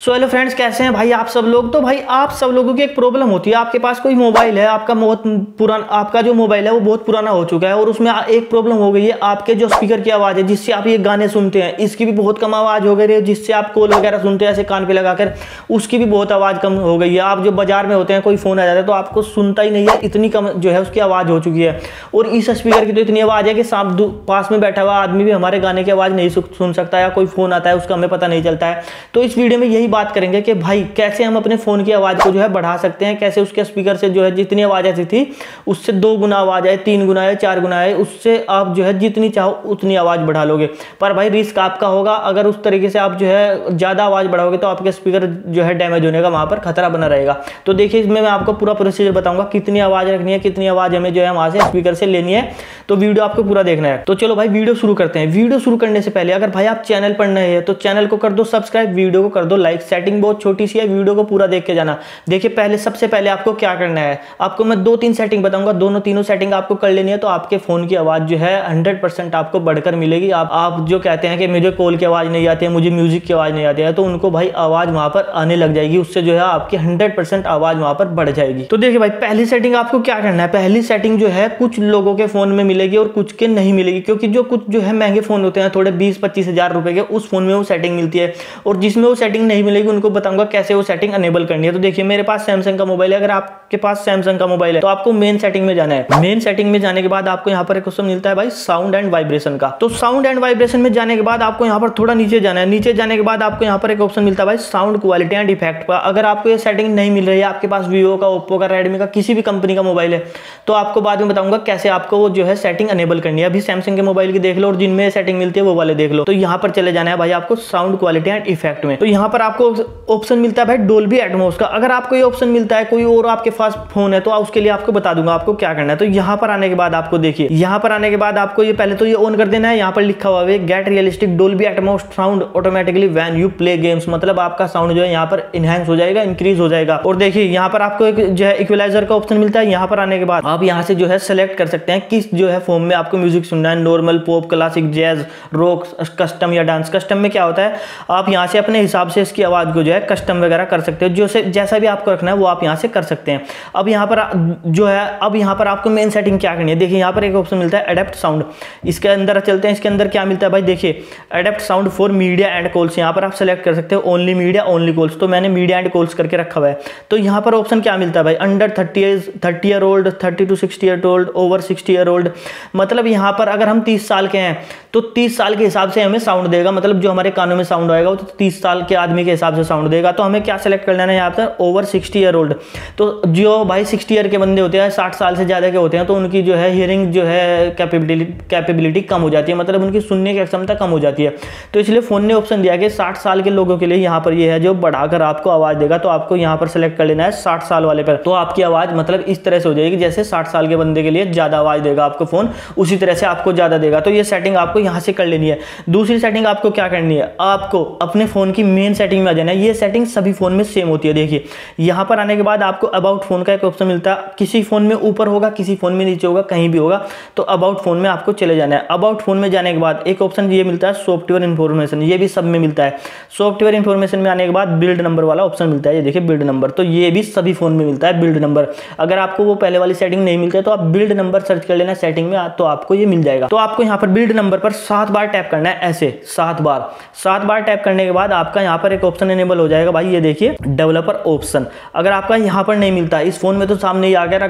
So hello friends, कैसे हैं भाई आप सब लोग। तो भाई आप सब लोगों की एक प्रॉब्लम होती है, आपके पास कोई मोबाइल है, आपका बहुत पुराना, आपका जो मोबाइल है वो बहुत पुराना हो चुका है और उसमें एक प्रॉब्लम हो गई है, आपके जो स्पीकर की आवाज़ है जिससे आप ये गाने सुनते हैं इसकी भी बहुत कम आवाज़ हो गई है। जिससे आप कॉल वगैरह सुनते हैं ऐसे कान पे लगाकर, उसकी भी बहुत आवाज़ कम हो गई है। आप जो बाजार में होते हैं, कोई फ़ोन आ जाता है तो आपको सुनता ही नहीं है, इतनी कम जो है उसकी आवाज़ हो चुकी है। और इस स्पीकर की तो इतनी आवाज़ है कि पास में बैठा हुआ आदमी भी हमारे गाने की आवाज़ नहीं सुन सकता, या कोई फ़ोन आता है उसका हमें पता नहीं चलता है। तो इस वीडियो में यही बात करेंगे कि भाई कैसे हम अपने फ़ोन की आवाज़ को जो है बढ़ा सकते हैं, कैसे उसके स्पीकर से जो है जितनी आवाज़ आती थी उससे 2 गुना आवाज़ आए, 3 गुना आए, 4 गुना आए, उससे आप जो है जितनी चाहो उतनी आवाज़ बढ़ा लोगे। पर भाई रिस्क आपका होगा, अगर उस तरीके से आप जो है ज़्यादा आवाज़ बढ़ाओगे तो आपके स्पीकर जो है डैमेज होने का वहाँ पर खतरा बना रहेगा। तो देखिए इसमें मैं आपको पूरा प्रोसीजर बताऊँगा, कितनी आवाज़ रखनी है, कितनी आवाज़ हमें जो है वहाँ से स्पीकर से लेनी है। तो वीडियो आपको पूरा देखना है। तो चलो भाई वीडियो शुरू करते हैं। वीडियो शुरू करने से पहले अगर भाई आप चैनल पर नए हैं तो चैनल को कर दो सब्सक्राइब, वीडियो को कर दो लाइक। सेटिंग बहुत छोटी सी है, वीडियो को पूरा देख के जाना। देखिए सबसे पहले आपको क्या करना है, आपको मैं 2-3 सेटिंग बताऊंगा, दोनों तीनों सेटिंग आपको कर लेनी है। तो आपके फोन की आवाज़ जो है 100% आपको बढ़कर मिलेगी। आप जो कहते हैं कि मुझे कॉल की आवाज़ नहीं आती है, मुझे म्यूजिक की आवाज़ नहीं आती है, तो उनको भाई आवाज़ वहाँ पर आने लग जाएगी, उससे जो है आपकी 100% आवाज़ वहाँ पर बढ़ जाएगी। तो देखिए भाई पहली सेटिंग आपको क्या करना है, पहली सेटिंग जो है कुछ लोगों के फोन में मिलेगी और कुछ के नहीं मिलेगी, क्योंकि जो कुछ जो है महंगे फोन होते हैं थोड़े 20-25 हज़ार रुपए के, उस फोन में वो सेटिंग मिलती है। और जिसमें वो सेटिंग नहीं मिलेगी उनको बताऊंगा कैसे वो सेटिंग अनेबल करनी है। तो देखिए मेरे पास सैमसंग का मोबाइल है, अगर आपके पास सैमसंग का मोबाइल है तो आपको मेन सेटिंग में जाना है। मेन सेटिंग में जाने के बाद आपको यहाँ पर एक ऑप्शन मिलता है भाई साउंड एंड वाइब्रेशन का। तो साउंड एंड वाइब्रेशन में जाने के बाद आपको यहाँ पर थोड़ा नीचे जाना है। नीचे जाने के बाद आपको यहाँ पर एक ऑप्शन मिलता है भाई साउंड क्वालिटी एंड इफेक्ट का। अगर आपको ये सेटिंग नहीं मिल रही है, आपके पास वीवो का, ओप्पो का, रेडमी का, किसी भी कंपनी का मोबाइल है, तो आपको बाद में बताऊंगा कैसे आपको वो जो है सेटिंग अनेबल करनी है। अभी सैमसंग के मोबाइल की देख लो और जिनमें सेटिंग मिलती है वो वाले देख लो। तो यहाँ पर चले जाना है भाई आपको साउंड क्वालिटी एंड इफेक्ट में। तो यहाँ पर आपको ऑप्शन मिलता है भाई डोल्बी एटमॉस का। अगर आपको ये ऑप्शन मिलता है, कोई और आपके पास फोन है, तो उसके लिए आपको बता दूंगा आपको क्या करना है। तो यहाँ पर आने के बाद आपको देखिए, यहाँ पर आने के बाद आपको ये पहले तो ये ऑन कर देना है। यहाँ पर लिखा हुआ है get realistic Dolby Atmos sound automatically when you play games, मतलब आपका साउंड जो है यहाँ पर इनहैंस हो जाएगा, इंक्रीज हो जाएगा। और देखिए यहाँ पर आपको एक जो है इक्वलाइजर का ऑप्शन मिलता है। यहाँ पर आने के बाद आप यहाँ से जो है सेलेक्ट कर सकते हैं किस जो है फॉर्म में आपको म्यूजिक सुनना है, normal, pop, classic, jazz, rock, custom या डांस। कस्टम में क्या होता है, आप यहाँ से अपने हिसाब से इसकी आवाज को जो है कस्टम वगैरह कर सकते हो, जैसा भी आपको रखना है वो आप यहाँ से कर सकते हैं। अब यहाँ पर जो है, अब यहाँ पर आपको मेन सेटिंग क्या करनी है, देखिए यहाँ पर एक ऑप्शन मिलता है अडेप्ट साउंड। इसके अंदर चलते हैं, इसके अंदर क्या मिलता है भाई, देखिए adapt sound for media and calls. यहाँ पर आप सेलेक्ट कर सकते हो ओनली मीडिया ओनली कॉल्स, तो मैंने मीडिया एंड कॉल्स करके रखा हुआ है। तो यहाँ पर ऑप्शन क्या मिलता है भाई, under 30 year old, 30 to 60 year old, over 60 year old. मतलब यहाँ पर अगर हम 30 साल के हैं तो 30 साल के हिसाब से हमें साउंड देगा, मतलब जो हमारे कानों में साउंड आएगा वो तो 30 साल के आदमी के हिसाब से साउंड देगा। तो हमें क्या सेलेक्ट करना है यहाँ पर, ओवर 60 ईयर ओल्ड। तो जो भाई 60 ईयर के बंदे होते हैं, 60 साल से ज़्यादा के होते हैं, तो उनकी जो है हियरिंग जो है कैपेबिलिटी कम हो जाती है, मतलब उनकी सुनने की क्षमता कम हो जाती है। तो इसलिए फ़ोन ने ऑप्शन दिया कि 60 साल के लोगों के लिए यहाँ पर ये है जो बढ़ाकर आपको आवाज़ देगा। तो आपको यहाँ पर सेलेक्ट कर लेना है 60 साल वाले पर। तो आपकी आवाज़ मतलब इस तरह से हो जाएगी जैसे 60 साल के बंदे के लिए ज़्यादा आवाज़ देगा आपको फ़ोन, उसी तरह से आपको ज़्यादा देगा। तो ये सेटिंग आपको यहाँ से कर लेनी है। दूसरी सेटिंग आपको क्या करनी है, आपको अपने फ़ोन की मेन सेटिंग में आ जाना है। ये सेटिंग सभी फ़ोन में सेम होती है। देखिए यहाँ पर आने के बाद आपको अबाउट फ़ोन का एक ऑप्शन मिलता है, किसी फ़ोन में ऊपर होगा, किसी फ़ोन में नीचे होगा, कहीं भी होगा। तो अबाउट फ़ोन में आपको चले जाना है। अबाउट फ़ोन में जाने के बाद एक ऑप्शन ये मिलता है सॉफ्टवेयर इन्फॉर्मेशन, ये भी सब में मिलता है। सॉफ्टवेयर इन्फॉर्मेशन में आने के बाद बिल्ड नंबर वाला ऑप्शन मिलता है, ये देखिए बिल्ड नंबर। तो ये भी सभी फ़ोन में मिलता है बिल्ड नंबर। अगर आपको वो पहले वाली सेटिंग नहीं मिलती है तो आप बिल्ड नंबर सर्च कर लेना सेटिंग में, तो आपको ये मिल जाएगा। तो आपको यहाँ पर बिल्ड नंबर पर 7 बार टैप करना है, ऐसे 7 बार टैप करने के बाद आपका यहाँ पर एक ऑप्शन इनेबल हो जाएगा भाई, ये देखिए डेवलपर ऑप्शन। अगर आपका यहाँ पर नहीं मिलता, इस फोन में तो सामने ही आ गया,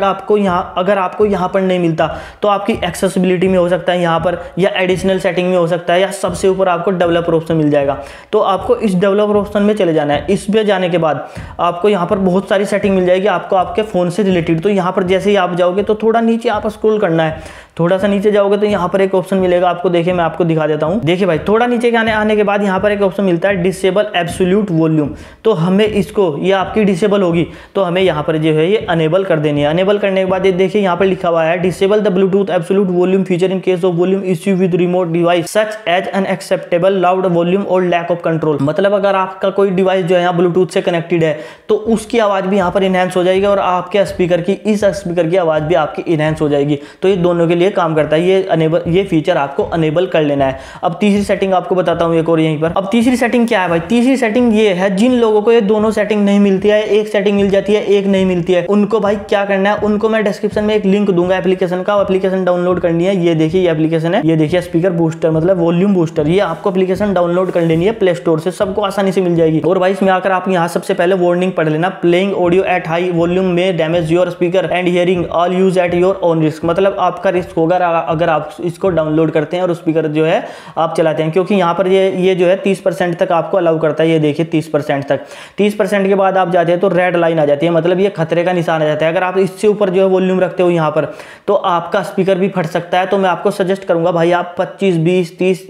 अगर आपको यहाँ पर नहीं मिलता तो आपकी एक्सेसिबिलिटी में हो सकता है यहाँ पर, या एडिशनल सेटिंग में हो सकता है, या सबसे ऊपर आपको डेवलपर ऑप्शन मिल जाएगा। तो आपको इस डेवलपर ऑप्शन में चले जाना है। इस पे जाने के बाद आपको यहाँ पर बहुत सारी सेटिंग मिल जाएगी आपको आपके फोन से रिलेटेड। तो यहाँ पर जैसे ही आप जाओगे तो थोड़ा नीचे आप स्क्रॉल करना है, थोड़ा सा नीचे जाओगे तो यहाँ पर एक ऑप्शन मिलेगा आपको, देखिए मैं आपको दिखा देता हूँ। देखिए भाई थोड़ा नीचे आने के बाद यहाँ पर एक ऑप्शन मिलता है डिसेबल एब्सोल्यूट वॉल्यूम। तो हमें इसको, ये आपकी डिसेबल होगी तो हमें यहाँ पर जो है ये अनेबल कर देनी है। अनेबल करने के बाद ये देखिए यहाँ पर लिखा हुआ है disable the Bluetooth absolute volume feature in case of volume issue with remote device such as unacceptable loud volume और लैक ऑफ कंट्रोल। मतलब अगर आपका कोई डिवाइस जो है यहाँ ब्लूटूथ से कनेक्टेड है तो उसकी आवाज़ भी यहाँ पर इनहेंस हो जाएगी और आपके स्पीकर की, इस स्पीकर की आवाज़ भी आपकी इनहेंस हो जाएगी। तो ये दोनों के लिए ये काम करता है, ये फीचर आपको अनेबल कर लेना है। अब तीसरी सेटिंग आपको बताता हूँ एक और यहीं पर। अब तीसरी सेटिंग क्या है भाई, तीसरी सेटिंग ये है, जिन लोगों को ये दोनों सेटिंग नहीं मिलती है, एक सेटिंग मिल जाती है एक नहीं मिलती है, उनको भाई क्या करना है, उनको मैं डिस्क्रिप्शन में एक लिंक दूंगा एप्लीकेशन का, एप्लीकेशन डाउनलोड करनी है। ये देखिए ये एप्लीकेशन है, ये देखिए स्पीकर बूस्टर मतलब वॉल्यूम बूस्टर, ये आपको एप्लीकेशन डाउनलोड कर लेनी है प्ले स्टोर से, सबको आसानी से मिल जाएगी। और भाई इसमें आकर आप यहाँ सबसे पहले वार्निंग पढ़ लेना, playing audio at high volume may damage your speaker and hearing, all use at your own risk. मतलब आपका रिस्क होगा अगर आप इसको डाउनलोड करते हैं और स्पीकर जो है आप चलाते हैं, क्योंकि यहाँ पर ये जो है 30% तक आपको अलाउ करता है। ये देखिए 30% तक, 30% के बाद आप जाते हैं तो रेड लाइन आ जाती है, मतलब ये खतरे का निशान आ जाता है। अगर आप इससे ऊपर जो है वॉल्यूम रखते हो यहाँ पर, तो आपका स्पीकर भी फट सकता है। तो मैं आपको सजेस्ट करूंगा भाई आप 25, 20, 30,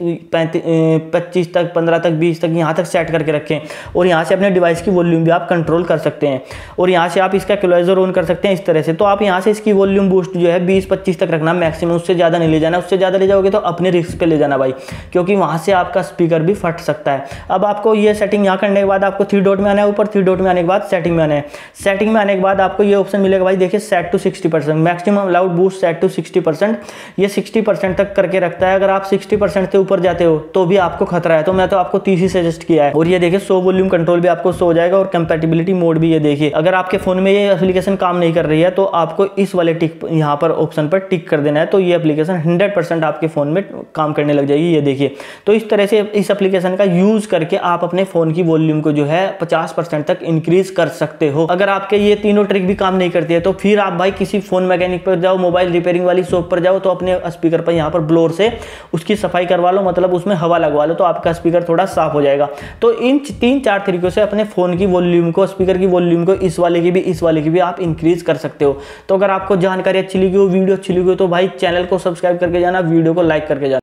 25 तक, 15 तक, 20 तक यहाँ तक सेट करके रखें, और यहाँ से अपने डिवाइस की वॉल्यूम भी आप कंट्रोल कर सकते हैं, और यहाँ से आप इसका इक्वलाइजर ऑन कर सकते हैं इस तरह से। तो आप यहाँ से इसकी वॉल्यूम बूस्ट जो है 20-25 तक रखना मैक्सिमम, उससे ज़्यादा नहीं ले जाना। उससे ज़्यादा ले जाओगे तो अपने रिस्क पे ले जाना भाई, क्योंकि वहाँ से आपका स्पीकर भी फट सकता है। अब आपको ये सेटिंग यहाँ करने के बाद आपको 3 डॉट में आना है, ऊपर 3 डॉट में आने के बाद सेटिंग में आना है। सेटिंग में आने के बाद आपको ये ऑप्शन मिलेगा भाई, देखिए set to 60%, maximum allowed boost set to 60%। ये 60% तक करके रखता है। अगर आप 60% से ऊपर जाते हो तो भी आपको खतरा है, तो मैं तो आपको 30 ही सजेस्ट किया है। और ये देखिए शो वॉल्यूम कंट्रोल भी आपको शो हो जाएगा, और कंपैटिबिलिटी मोड भी ये देखिए। अगर आपके फोन में ये एप्लीकेशन काम नहीं कर रही है तो आपको इस वाले टिक यहाँ पर ऑप्शन पर टिक कर देना है, तो ये एप्लीकेशन 100% आपके फोन में काम करने लग जाएगी। ये देखिए, तो इस तरह से इस एप्लीकेशन का यूज करके आप अपने फोन की वॉल्यूम को जो है 50% तक इंक्रीज कर सकते हो। अगर आपके ये तीनों ट्रिक भी काम नहीं करती है तो फिर आप भाई किसी फोन मैकेनिक पर जाओ, मोबाइल रिपेयरिंग वाली शॉप पर जाओ, तो अपने स्पीकर पर यहाँ पर ब्लोअर से उसकी सफाई करवा लो, मतलब उसमें हवा लगवा लो, तो आपका स्पीकर थोड़ा साफ हो जाएगा। तो इन 3-4 तरीकों से अपने फोन की वॉल्यूम को, स्पीकर की वॉल्यूम को, इस वाले की भी इस वाले की भी आप इंक्रीज कर सकते हो। तो अगर आपको जानकारी अच्छी लगी हो, वीडियो अच्छी लगी हो, तो भाई चैनल को सब्सक्राइब करके जाना, वीडियो को लाइक करके जाना।